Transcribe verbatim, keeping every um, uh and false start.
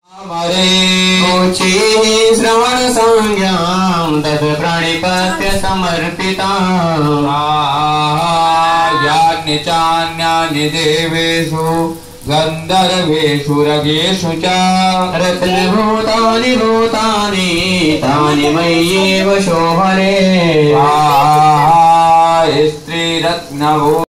श्रवण संज्ञां तत् प्रणिपत्य समर्पितां यान्य चान्यानि देवेषु गन्धर्वेषु रगेषु च रत्नभूतानि भूतानि तानि मय्येव शोभने स्त्रीरत्नभूतानि